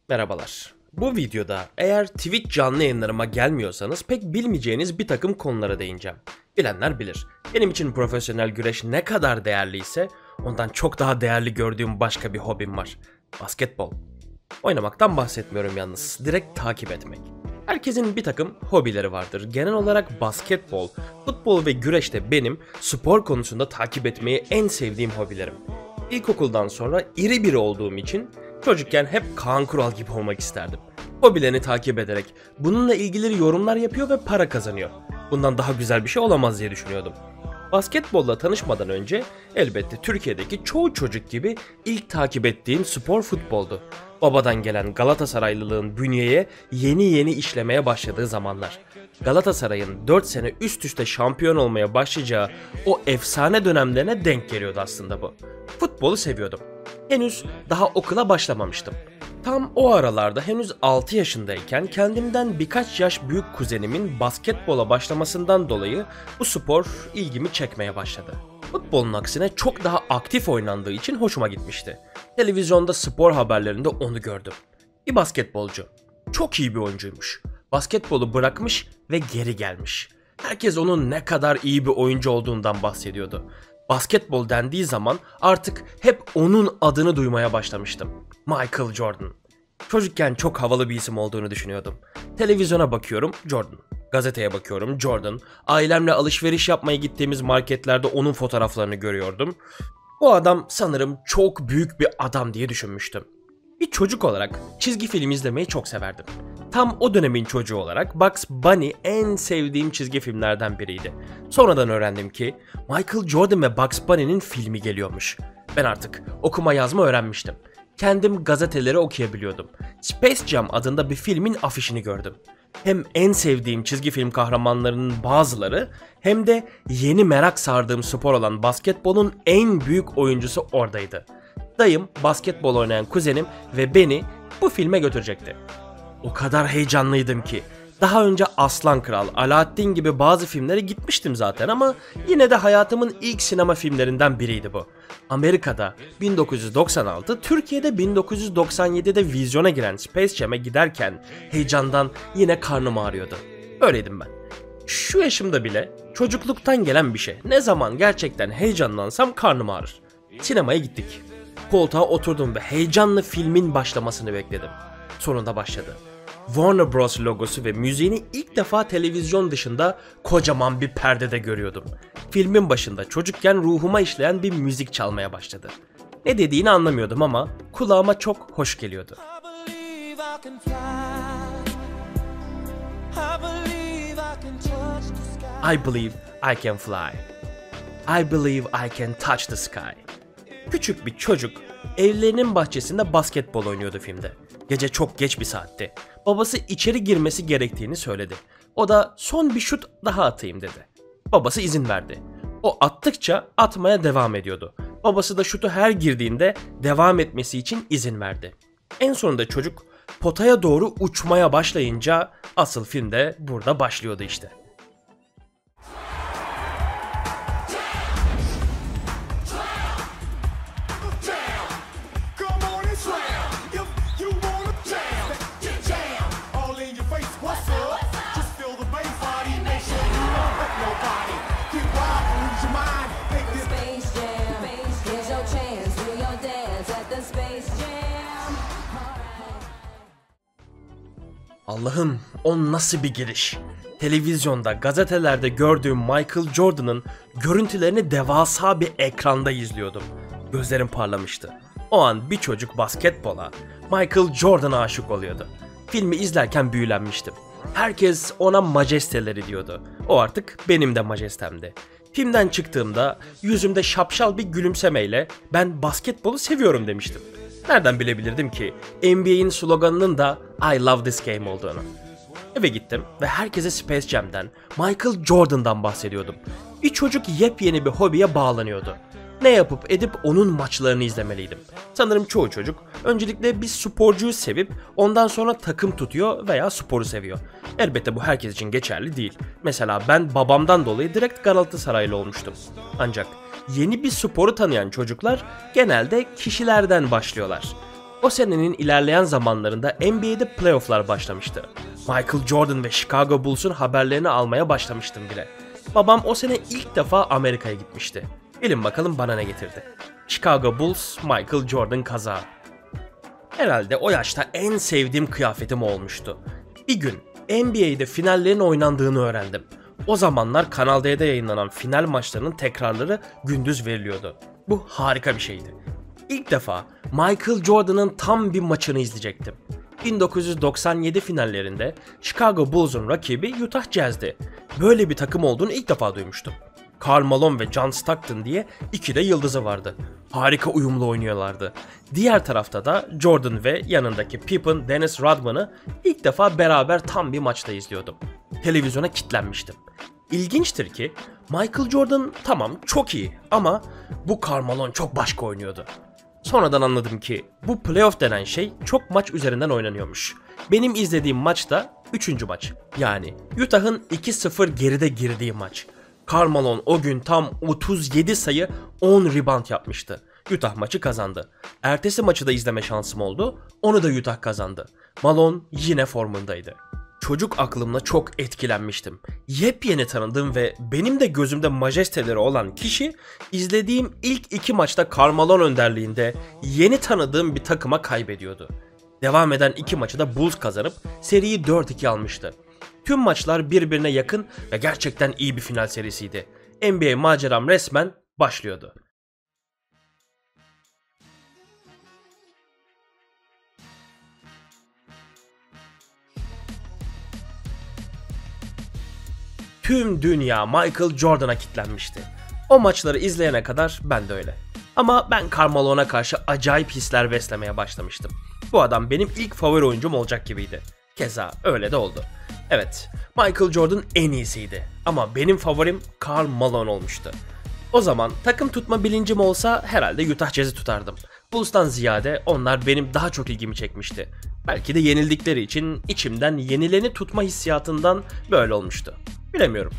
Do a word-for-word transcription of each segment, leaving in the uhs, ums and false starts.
Merhabalar. Bu videoda eğer Twitch canlı yayınlarıma gelmiyorsanız pek bilmeyeceğiniz bir takım konulara değineceğim. Bilenler bilir. Benim için profesyonel güreş ne kadar değerliyse ondan çok daha değerli gördüğüm başka bir hobim var. Basketbol. Oynamaktan bahsetmiyorum yalnız. Direkt takip etmek. Herkesin bir takım hobileri vardır. Genel olarak basketbol, futbol ve güreş de benim spor konusunda takip etmeyi en sevdiğim hobilerim. İlkokuldan sonra iri biri olduğum için çocukken hep Kaan Kural gibi olmak isterdim. Hobilerini takip ederek bununla ilgili yorumlar yapıyor ve para kazanıyor. Bundan daha güzel bir şey olamaz diye düşünüyordum. Basketbolla tanışmadan önce elbette Türkiye'deki çoğu çocuk gibi ilk takip ettiğim spor futboldu. Babadan gelen Galatasaraylılığın bünyeye yeni yeni işlemeye başladığı zamanlar. Galatasaray'ın dört sene üst üste şampiyon olmaya başlayacağı o efsane dönemlerine denk geliyordu aslında bu. Futbolu seviyordum. Henüz daha okula başlamamıştım. Tam o aralarda henüz altı yaşındayken kendimden birkaç yaş büyük kuzenimin basketbola başlamasından dolayı bu spor ilgimi çekmeye başladı. Futbolun aksine çok daha aktif oynandığı için hoşuma gitmişti. Televizyonda spor haberlerinde onu gördüm. Bir basketbolcu. Çok iyi bir oyuncuymuş. Basketbolu bırakmış ve geri gelmiş. Herkes onun ne kadar iyi bir oyuncu olduğundan bahsediyordu. Basketbol dendiği zaman artık hep onun adını duymaya başlamıştım. Michael Jordan. Çocukken çok havalı bir isim olduğunu düşünüyordum. Televizyona bakıyorum, Jordan. Gazeteye bakıyorum, Jordan. Ailemle alışveriş yapmaya gittiğimiz marketlerde onun fotoğraflarını görüyordum. Bu adam sanırım çok büyük bir adam diye düşünmüştüm. Bir çocuk olarak çizgi film izlemeyi çok severdim. Tam o dönemin çocuğu olarak Bugs Bunny en sevdiğim çizgi filmlerden biriydi. Sonradan öğrendim ki Michael Jordan ve Bugs Bunny'nin filmi geliyormuş. Ben artık okuma yazma öğrenmiştim. Kendim gazeteleri okuyabiliyordum. Space Jam adında bir filmin afişini gördüm. Hem en sevdiğim çizgi film kahramanlarının bazıları hem de yeni merak sardığım spor olan basketbolun en büyük oyuncusu oradaydı. Dayım, basketbol oynayan kuzenim ve beni bu filme götürecekti. O kadar heyecanlıydım ki. Daha önce Aslan Kral, Aladdin gibi bazı filmlere gitmiştim zaten ama yine de hayatımın ilk sinema filmlerinden biriydi bu. Amerika'da bin dokuz yüz doksan altı, Türkiye'de bin dokuz yüz doksan yedide vizyona giren Space Jam'e giderken heyecandan yine karnım ağrıyordu. Öyleydim ben. Şu yaşımda bile çocukluktan gelen bir şey. Ne zaman gerçekten heyecanlansam karnım ağrır. Sinemaya gittik. Koltuğa oturdum ve heyecanlı filmin başlamasını bekledim. Sonunda başladı. Warner Bros logosu ve müziğini ilk defa televizyon dışında kocaman bir perdede görüyordum. Filmin başında çocukken ruhuma işleyen bir müzik çalmaya başladı. Ne dediğini anlamıyordum ama kulağıma çok hoş geliyordu. I believe I can fly. I believe I can touch the sky. Küçük bir çocuk evlerinin bahçesinde basketbol oynuyordu filmde. Gece çok geç bir saatti. Babası içeri girmesi gerektiğini söyledi. O da son bir şut daha atayım dedi. Babası izin verdi. O attıkça atmaya devam ediyordu. Babası da şutu her girdiğinde devam etmesi için izin verdi. En sonunda çocuk potaya doğru uçmaya başlayınca asıl film de burada başlıyordu işte. Allah'ım, o nasıl bir giriş? Televizyonda, gazetelerde gördüğüm Michael Jordan'ın görüntülerini devasa bir ekranda izliyordum. Gözlerim parlamıştı. O an bir çocuk basketbola, Michael Jordan'a aşık oluyordu. Filmi izlerken büyülenmiştim. Herkes ona majesteleri diyordu. O artık benim de majestemdi. Filmden çıktığımda yüzümde şapşal bir gülümsemeyle ben basketbolu seviyorum demiştim. Nereden bilebilirdim ki N B A'in sloganının da I love this game olduğunu. Eve gittim ve herkese Space Jam'den, Michael Jordan'dan bahsediyordum. Bir çocuk yepyeni bir hobiye bağlanıyordu. Ne yapıp edip onun maçlarını izlemeliydim. Sanırım çoğu çocuk öncelikle bir sporcuyu sevip ondan sonra takım tutuyor veya sporu seviyor. Elbette bu herkes için geçerli değil. Mesela ben babamdan dolayı direkt Galatasaraylı olmuştum. Ancak yeni bir sporu tanıyan çocuklar genelde kişilerden başlıyorlar. O senenin ilerleyen zamanlarında N B A'de playofflar başlamıştı. Michael Jordan ve Chicago Bulls'un haberlerini almaya başlamıştım bile. Babam o sene ilk defa Amerika'ya gitmişti. Bilin bakalım bana ne getirdi. Chicago Bulls, Michael Jordan kazağı. Herhalde o yaşta en sevdiğim kıyafetim olmuştu. Bir gün N B A'de finallerin oynandığını öğrendim. O zamanlar Kanal D'de yayınlanan final maçlarının tekrarları gündüz veriliyordu. Bu harika bir şeydi. İlk defa Michael Jordan'ın tam bir maçını izleyecektim. bin dokuz yüz doksan yedi finallerinde Chicago Bulls'un rakibi Utah Jazz'di. Böyle bir takım olduğunu ilk defa duymuştum. Karl Malone ve John Stockton diye iki de yıldızı vardı. Harika uyumlu oynuyorlardı. Diğer tarafta da Jordan ve yanındaki Pippen, Dennis Rodman'ı ilk defa beraber tam bir maçta izliyordum. Televizyona kilitlenmiştim. İlginçtir ki Michael Jordan tamam çok iyi ama bu Karl Malone çok başka oynuyordu. Sonradan anladım ki bu playoff denen şey çok maç üzerinden oynanıyormuş. Benim izlediğim maç da üçüncü maç. Yani Utah'ın iki sıfır geride girdiği maç. Karl Malone o gün tam otuz yedi sayı on rebound yapmıştı. Utah maçı kazandı. Ertesi maçı da izleme şansım oldu. Onu da Utah kazandı. Malone yine formundaydı. Çocuk aklımla çok etkilenmiştim. Yepyeni tanıdığım ve benim de gözümde majesteleri olan kişi izlediğim ilk iki maçta Karl Malone önderliğinde yeni tanıdığım bir takıma kaybediyordu. Devam eden iki maçı da Bulls kazanıp seriyi dört iki almıştı. Tüm maçlar birbirine yakın ve gerçekten iyi bir final serisiydi. N B A maceram resmen başlıyordu. Tüm dünya Michael Jordan'a kilitlenmişti. O maçları izleyene kadar ben de öyle. Ama ben Karl Malone'a karşı acayip hisler beslemeye başlamıştım. Bu adam benim ilk favori oyuncum olacak gibiydi. Keza öyle de oldu. Evet, Michael Jordan en iyisiydi ama benim favorim Karl Malone olmuştu. O zaman takım tutma bilincim olsa herhalde Utah Jazz'i tutardım. Bulls'tan ziyade onlar benim daha çok ilgimi çekmişti. Belki de yenildikleri için içimden yenileni tutma hissiyatından böyle olmuştu. Bilemiyorum.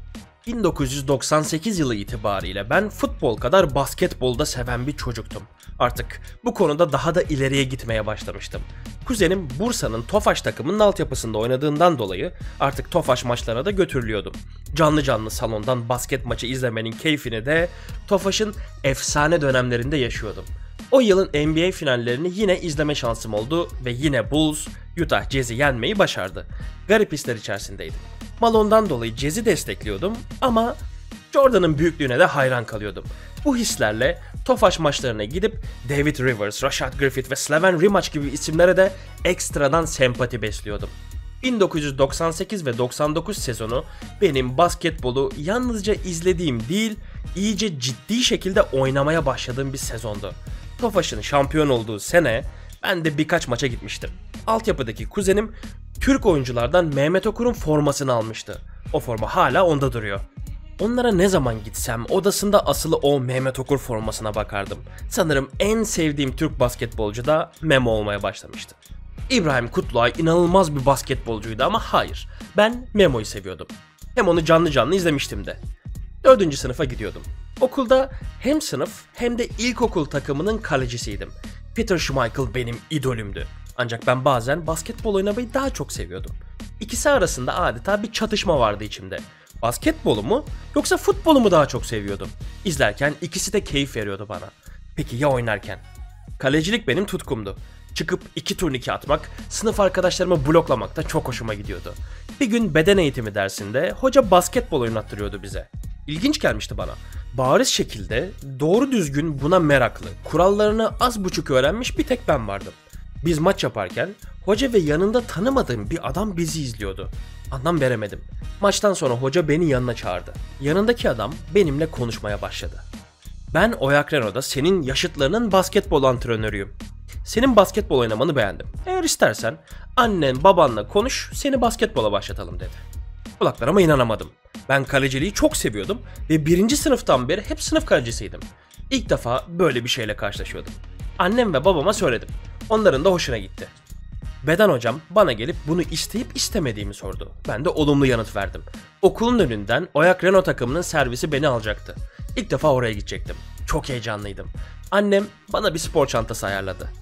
bin dokuz yüz doksan sekiz yılı itibariyle ben futbol kadar basketbolda seven bir çocuktum. Artık bu konuda daha da ileriye gitmeye başlamıştım. Kuzenim Bursa'nın Tofaş takımının altyapısında oynadığından dolayı artık Tofaş maçlarına da götürülüyordum. Canlı canlı salondan basket maçı izlemenin keyfini de Tofaş'ın efsane dönemlerinde yaşıyordum. O yılın N B A finallerini yine izleme şansım oldu ve yine Bulls, Utah Jazz'i yenmeyi başardı. Garip hisler içerisindeydim. Malone'dan dolayı Jazz'i destekliyordum ama Jordan'ın büyüklüğüne de hayran kalıyordum. Bu hislerle Tofaş maçlarına gidip David Rivers, Rashad Griffith ve Slaven Rimac gibi isimlere de ekstradan sempati besliyordum. bin dokuz yüz doksan sekiz ve doksan dokuz sezonu benim basketbolu yalnızca izlediğim değil, iyice ciddi şekilde oynamaya başladığım bir sezondu. Tofaş'ın şampiyon olduğu sene ben de birkaç maça gitmiştim. Altyapıdaki kuzenim Türk oyunculardan Mehmet Okur'un formasını almıştı. O forma hala onda duruyor. Onlara ne zaman gitsem odasında asılı o Mehmet Okur formasına bakardım. Sanırım en sevdiğim Türk basketbolcu da Memo olmaya başlamıştı. İbrahim Kutluay inanılmaz bir basketbolcuydu ama hayır, ben Memo'yu seviyordum. Hem onu canlı canlı izlemiştim de. Dördüncü sınıfa gidiyordum. Okulda hem sınıf hem de ilkokul takımının kalecisiydim. Peter Schmeichel benim idolümdü. Ancak ben bazen basketbol oynamayı daha çok seviyordum. İkisi arasında adeta bir çatışma vardı içimde. Basketbolu mu yoksa futbolu mu daha çok seviyordum? İzlerken ikisi de keyif veriyordu bana. Peki ya oynarken? Kalecilik benim tutkumdu. Çıkıp iki turnike atmak, sınıf arkadaşlarımı bloklamak da çok hoşuma gidiyordu. Bir gün beden eğitimi dersinde hoca basketbol oynattırıyordu bize. İlginç gelmişti bana. Bariz şekilde doğru düzgün buna meraklı, kurallarını az buçuk öğrenmiş bir tek ben vardım. Biz maç yaparken hoca ve yanında tanımadığım bir adam bizi izliyordu. Anlam veremedim. Maçtan sonra hoca beni yanına çağırdı. Yanındaki adam benimle konuşmaya başladı. Ben Oyak Renault'da senin yaşıtlarının basketbol antrenörüyüm. Senin basketbol oynamanı beğendim. Eğer istersen annen babanla konuş, seni basketbola başlatalım dedi. Kulaklarıma inanamadım. Ben kaleciliği çok seviyordum ve birinci sınıftan beri hep sınıf kalecisiydim. İlk defa böyle bir şeyle karşılaşıyordum. Annem ve babama söyledim. Onların da hoşuna gitti. Beden hocam bana gelip bunu isteyip istemediğimi sordu. Ben de olumlu yanıt verdim. Okulun önünden Oyak Renault takımının servisi beni alacaktı. İlk defa oraya gidecektim. Çok heyecanlıydım. Annem bana bir spor çantası ayarladı.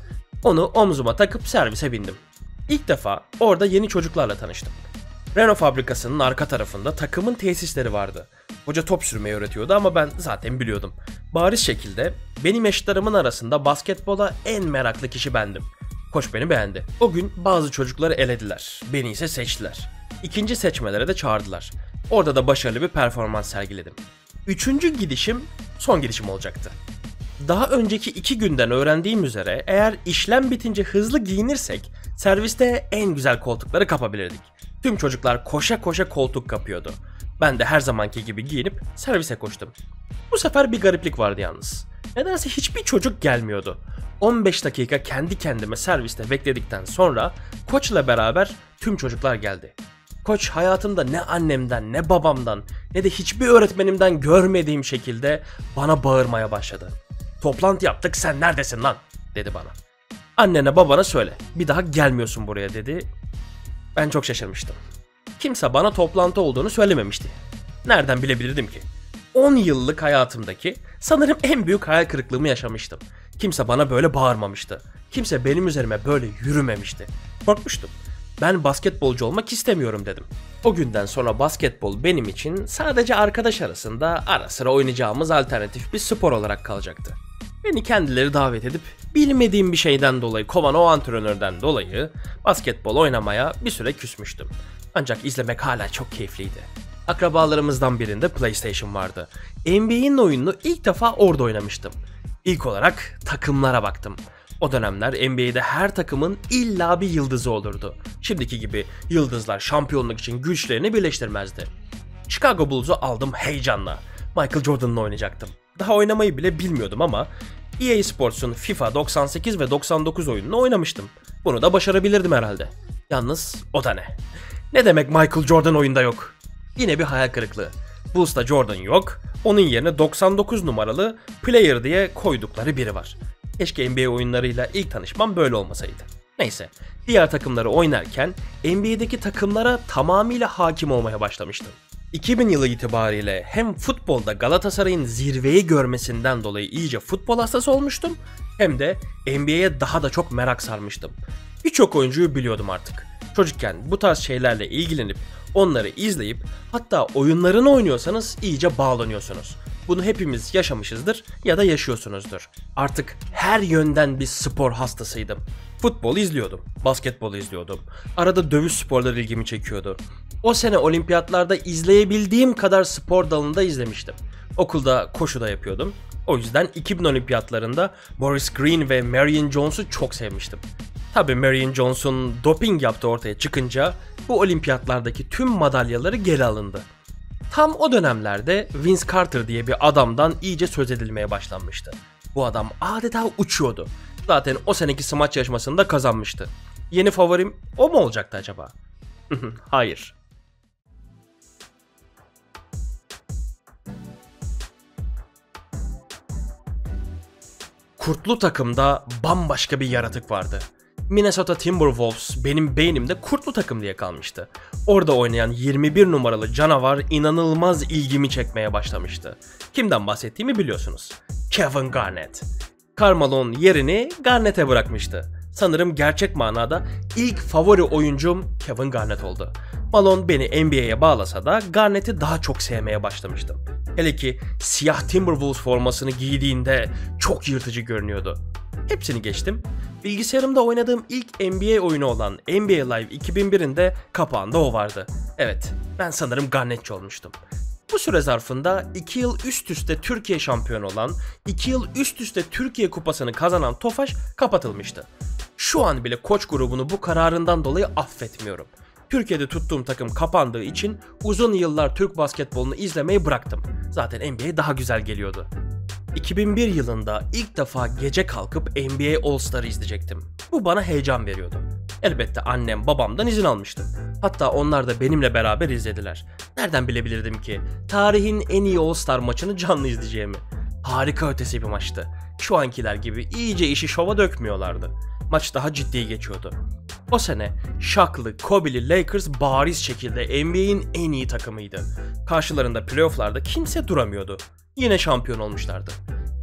Onu omzuma takıp servise bindim. İlk defa orada yeni çocuklarla tanıştım. Renault fabrikasının arka tarafında takımın tesisleri vardı. Hoca top sürmeyi öğretiyordu ama ben zaten biliyordum. Bariz şekilde benim yaşıtlarımın arasında basketbola en meraklı kişi bendim. Koç beni beğendi. O gün bazı çocukları elediler. Beni ise seçtiler. İkinci seçmelere de çağırdılar. Orada da başarılı bir performans sergiledim. Üçüncü gidişim son gidişim olacaktı. Daha önceki iki günden öğrendiğim üzere eğer işlem bitince hızlı giyinirsek serviste en güzel koltukları kapabilirdik. Tüm çocuklar koşa koşa koltuk kapıyordu. Ben de her zamanki gibi giyinip servise koştum. Bu sefer bir gariplik vardı yalnız. Nedense hiçbir çocuk gelmiyordu. on beş dakika kendi kendime serviste bekledikten sonra koçla beraber tüm çocuklar geldi. Koç hayatımda ne annemden ne babamdan ne de hiçbir öğretmenimden görmediğim şekilde bana bağırmaya başladı. "Toplantı yaptık, sen neredesin lan?" dedi bana. "Annene babana söyle, bir daha gelmiyorsun buraya," dedi. Ben çok şaşırmıştım. Kimse bana toplantı olduğunu söylememişti. Nereden bilebilirdim ki? on yıllık hayatımdaki sanırım en büyük hayal kırıklığımı yaşamıştım. Kimse bana böyle bağırmamıştı. Kimse benim üzerime böyle yürümemişti. Korkmuştum. Ben basketbolcu olmak istemiyorum dedim. O günden sonra basketbol benim için sadece arkadaş arasında ara sıra oynayacağımız alternatif bir spor olarak kalacaktı. Beni kendileri davet edip bilmediğim bir şeyden dolayı kovan o antrenörden dolayı basketbol oynamaya bir süre küsmüştüm. Ancak izlemek hala çok keyifliydi. Akrabalarımızdan birinde PlayStation vardı. N B A'nin oyununu ilk defa orada oynamıştım. İlk olarak takımlara baktım. O dönemler N B A'de her takımın illa bir yıldızı olurdu. Şimdiki gibi yıldızlar şampiyonluk için güçlerini birleştirmezdi. Chicago Bulls'u aldım heyecanla. Michael Jordan'la oynayacaktım. Daha oynamayı bile bilmiyordum ama E A Sports'un FIFA doksan sekiz ve doksan dokuz oyununu oynamıştım. Bunu da başarabilirdim herhalde. Yalnız o da ne? Ne demek Michael Jordan oyunda yok? Yine bir hayal kırıklığı. Bulls'ta Jordan yok, onun yerine doksan dokuz numaralı player diye koydukları biri var. Keşke N B A oyunlarıyla ilk tanışmam böyle olmasaydı. Neyse, diğer takımları oynarken N B A'deki takımlara tamamıyla hakim olmaya başlamıştım. iki bin yılı itibariyle hem futbolda Galatasaray'ın zirveyi görmesinden dolayı iyice futbol hastası olmuştum, hem de N B A'ye daha da çok merak sarmıştım. Birçok oyuncuyu biliyordum artık. Çocukken bu tarz şeylerle ilgilenip onları izleyip hatta oyunlarını oynuyorsanız iyice bağlanıyorsunuz. Bunu hepimiz yaşamışızdır ya da yaşıyorsunuzdur. Artık her yönden bir spor hastasıydım. Futbol izliyordum, basketbol izliyordum. Arada dövüş sporları ilgimi çekiyordu. O sene olimpiyatlarda izleyebildiğim kadar spor dalında izlemiştim. Okulda koşu da yapıyordum. O yüzden iki bin olimpiyatlarında Boris Green ve Marion Jones'u çok sevmiştim. Tabii Marion Jones'un doping yaptığı ortaya çıkınca bu olimpiyatlardaki tüm madalyaları geri alındı. Tam o dönemlerde Vince Carter diye bir adamdan iyice söz edilmeye başlanmıştı. Bu adam adeta uçuyordu. Zaten o seneki smaç yarışmasında kazanmıştı. Yeni favorim o mu olacaktı acaba? Hayır. Kurtlu takımda bambaşka bir yaratık vardı. Minnesota Timberwolves benim beynimde kurtlu takım diye kalmıştı. Orada oynayan yirmi bir numaralı canavar inanılmaz ilgimi çekmeye başlamıştı. Kimden bahsettiğimi biliyorsunuz. Kevin Garnett. Karl Malone yerini Garnett'e bırakmıştı. Sanırım gerçek manada ilk favori oyuncum Kevin Garnett oldu. Malone beni N B A'ye bağlasa da Garnett'i daha çok sevmeye başlamıştım. Hele ki siyah Timberwolves formasını giydiğinde çok yırtıcı görünüyordu. Hepsini geçtim. Bilgisayarımda oynadığım ilk N B A oyunu olan N B A Live iki bin bir'in de kapağında o vardı. Evet, ben sanırım Garnett'çi olmuştum. Bu süre zarfında iki yıl üst üste Türkiye şampiyonu olan, iki yıl üst üste Türkiye kupasını kazanan Tofaş kapatılmıştı. Şu an bile koç grubunu bu kararından dolayı affetmiyorum. Türkiye'de tuttuğum takım kapandığı için uzun yıllar Türk basketbolunu izlemeyi bıraktım. Zaten N B A daha güzel geliyordu. iki bin bir yılında ilk defa gece kalkıp N B A All-Star'ı izleyecektim. Bu bana heyecan veriyordu. Elbette annem babamdan izin almıştım. Hatta onlar da benimle beraber izlediler. Nereden bilebilirdim ki tarihin en iyi All-Star maçını canlı izleyeceğimi. Harika ötesi bir maçtı. Şu ankiler gibi iyice işi şova dökmüyorlardı. Maç daha ciddi geçiyordu. O sene Shaq'lı, Kobe'li Lakers bariz şekilde N B A'in en iyi takımıydı. Karşılarında playoff'larda kimse duramıyordu. Yine şampiyon olmuşlardı.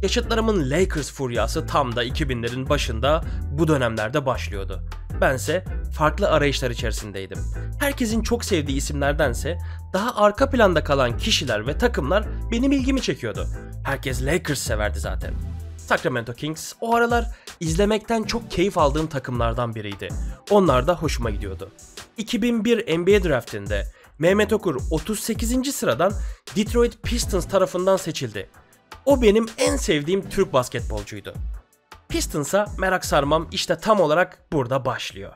Yaşıtlarımın Lakers furyası tam da iki binlerin başında bu dönemlerde başlıyordu. Bense farklı arayışlar içerisindeydim. Herkesin çok sevdiği isimlerdense daha arka planda kalan kişiler ve takımlar benim ilgimi çekiyordu. Herkes Lakers severdi zaten. Sacramento Kings o aralar izlemekten çok keyif aldığım takımlardan biriydi. Onlar da hoşuma gidiyordu. iki bin bir N B A draftinde Mehmet Okur otuz sekizinci sıradan Detroit Pistons tarafından seçildi. O benim en sevdiğim Türk basketbolcuydu. Pistons'a merak sarmam işte tam olarak burada başlıyor.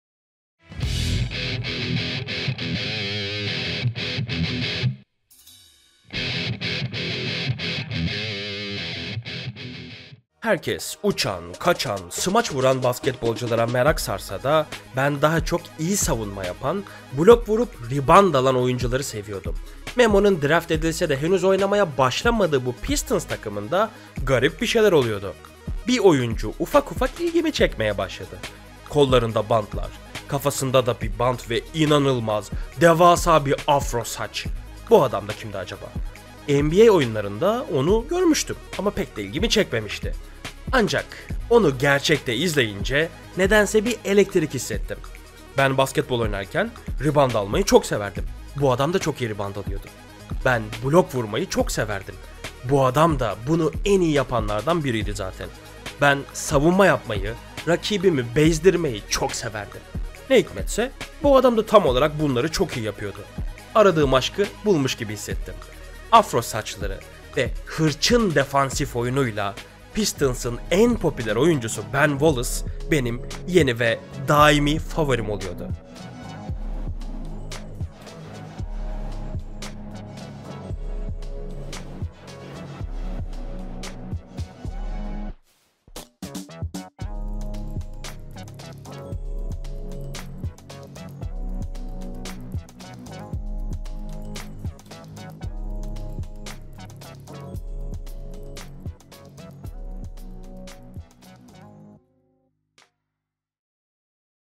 Herkes uçan, kaçan, smaç vuran basketbolculara merak sarsa da ben daha çok iyi savunma yapan, blok vurup rebound alan oyuncuları seviyordum. Memo'nun draft edilse de henüz oynamaya başlamadığı bu Pistons takımında garip bir şeyler oluyordu. Bir oyuncu ufak ufak ilgimi çekmeye başladı. Kollarında bantlar, kafasında da bir bant ve inanılmaz, devasa bir afro saç. Bu adam da kimdi acaba? N B A oyunlarında onu görmüştüm ama pek de ilgimi çekmemişti. Ancak onu gerçekte izleyince nedense bir elektrik hissettim. Ben basketbol oynarken rebound almayı çok severdim. Bu adam da çok iyi rebound alıyordu. Ben blok vurmayı çok severdim. Bu adam da bunu en iyi yapanlardan biriydi zaten. Ben savunma yapmayı, rakibimi bezdirmeyi çok severdim. Ne hikmetse bu adam da tam olarak bunları çok iyi yapıyordu. Aradığım aşkı bulmuş gibi hissettim. Afro saçları ve hırçın defansif oyunuyla Pistons'ın en popüler oyuncusu Ben Wallace benim yeni ve daimi favorim oluyordu.